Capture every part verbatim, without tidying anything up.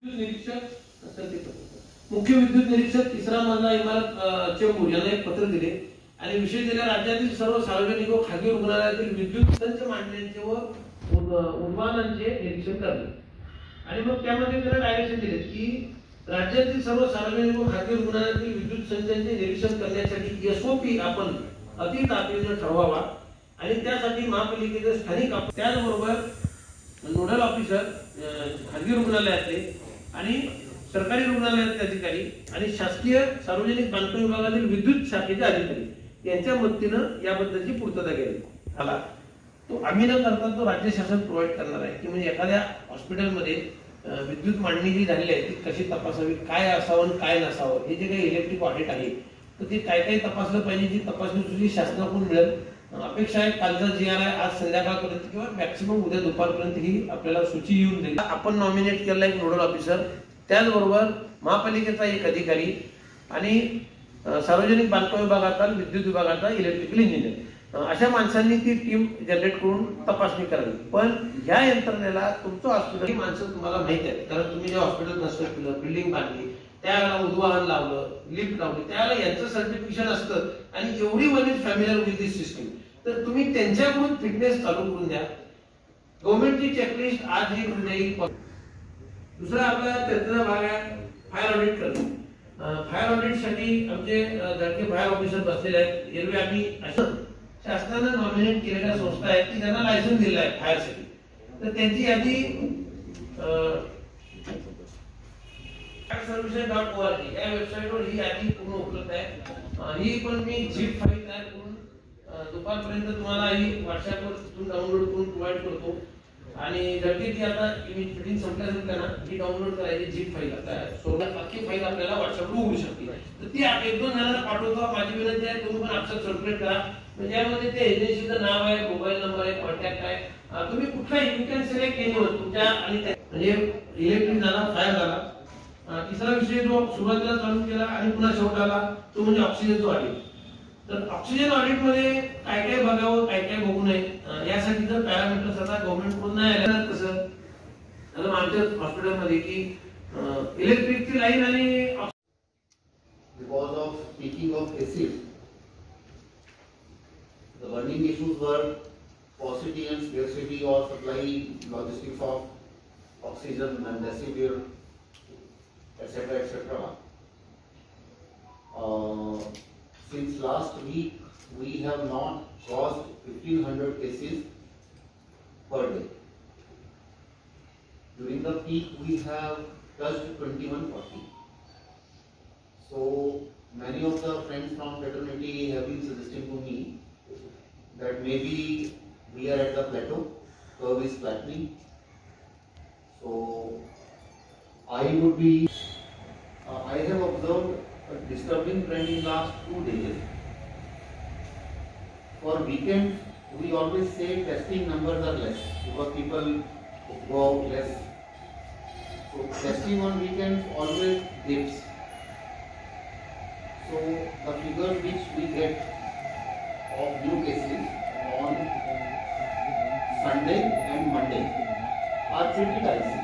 निरीक्षक मुख्य विद्युत निरीक्षक तिसरा मजला इमारत चेंबूर यांना एक पत्र दिले आणि विषय दिला राज्यातील सर्व सार्वजनिक व खासगी रुग्णालयातील विद्युत संच मांडण्याचे व उद्वानांचे निरीक्षण करणे आणि मग त्यामध्ये त्याला डायरेक्शन दिले की राज्यातील सर्व सार्वजनिक व खासगी रुग्णालयातील विद्युत संचांचे निरीक्षण करण्यासाठी एसओपी आपण अति तातडीने ठरवावा आणि त्यासाठी महापालिकेचे स्थानिक त्याचबरोबर नोडल ऑफिसर खासगी रुग्णालयातले आणि सरकारी रुग्णालयाचे अधिकारी आणि शासकीय सार्वजनिक बांधकाम विभागातील विद्युत शाखेचे अधिकारी यांच्या मदतीने याबद्दलची पूर्तता केली झाला तो आम्ही न करता तो राज्य शासन प्रोव्हाइड करणार आहे की म्हणजे एखाद्या हॉस्पिटलमध्ये विद्युत मांडणी जी झालेली आहे ती कशी तपासावी काय असावं काय नसावं हे जे काही इलेक्ट्रिक ऑडिट आहे तर ते काय काय तपासलं पाहिजे जी तपासणी तुझी शासनाकडून मिळेल अपेक्षा आहे कालचा जी आर आहे आज संध्याकाळपर्यंत किंवा मॅक्सिमम उद्या दुपारपर्यंत ही आपल्याला सूची येऊन देईल आपण नॉमिनेट केलेला एक नोडल ऑफिसर त्याचबरोबर महापालिकेचा एक अधिकारी आणि सार्वजनिक बांधकाम विभागाचा विद्युत विभागाचा इलेक्ट्रिकल इंजिनियर अशा माणसांनी ती टीम जनरेट करून तपासणी करावी पण या यंत्रणेला तुमचं हॉस्पिटल ही माणसं तुम्हाला माहिती आहे कारण तुम्ही जे हॉस्पिटल कन्स्ट्रक्ट केलं बिल्डिंग बांधली त्याला उद्वाहन लावलं लिफ्ट लावली त्याला यांचं सर्टिफिकेशन असतं आणि एवढी one is familiar with this system तर तुम्ही त्यांच्याकडून फिटनेस चालू करून द्या गव्हर्नमेंटची चेकलिस्ट आज ही येईल दुसरा आपला त्याचा भाग आहे फायर ऑडिट करणं फायर ऑडिट साठी आमचे धडके फायर ऑफिसर बसलेले आहेत एरवी आम्ही असं शासनाने नॉमिनेट केलेल्या संस्था आहेत की त्यांना लायसन्स दिलेलं आहे फायर साठी तर त्यांची यादी सर्व्हिसेस डॉट ओआरजी या वेबसाईटवर ही यादी पूर्ण उपलब्ध आहे ही पण मी झिप फाईल तयार करून दुपारपर्यंत तुम्हाला ही व्हॉट्सअपवर तिथून डाउनलोड करून प्रोव्हाइड करतो आणि जर ती आता मीटिंग संपल्यानंतर ना ही डाउनलोड करायची झिप फाईल आता सोबत बाकी फाईल आपल्याला व्हॉट्सअपवर उघडू शकते तर ती एक दोन जणांना पाठवतो माझी विनंती आहे तुम्ही पण आपलं सर्क्युलेट करा म्हणजे यामध्ये ते एजन्सीचं नाव आहे मोबाईल नंबर आहे कॉन्टॅक्ट आहे तुम्ही कुठलाही यू कॅन सिलेक्ट एनीवन तुमच्या आणि म्हणजे इलेक्ट्रिक झाला फायर झाला तिसरा विषय जो सुरुवातीला चालू केला आणि पुन्हा शेवट आला तो म्हणजे ऑक्सिजनचा ऑडिट तर ऑक्सिजन ऑडिट मध्ये काय काय बघावं काय काय बघू नये यासाठी जर पॅरामीटर्स आता गव्हर्नमेंट कडून नाही आले कसं आता आमच्या हॉस्पिटलमध्ये की इलेक्ट्रिकची लाईन आणि because of speaking of acid the burning issues वर paucity and scarcity or supply logistics of oxygen and decibel etc etc uh, since last week we have not crossed fifteen hundred cases per day. During the peak we have touched twenty-one forty. So many of the friends from fraternity have been suggesting to me that maybe we are at the plateau, curve is flattening. So I would be, uh, I have observed a disturbing trend in last two days. For weekends, we always say testing numbers are less because people go out less. So testing on weekends always dips. So the figure which we get of new cases on Sunday and Monday are pretty dicey.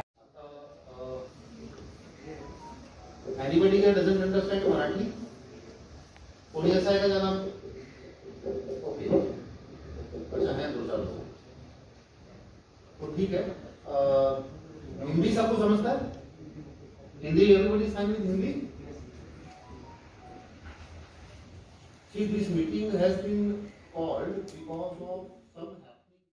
Anybody here doesn't understand Marathi? कोणी ऐसा है क्या जनाब? Okay अच्छा है दो चार लोग तो ठीक है हिंदी सबको समझता है Hindi everybody is fine with Hindi? See, this meeting has been called because of some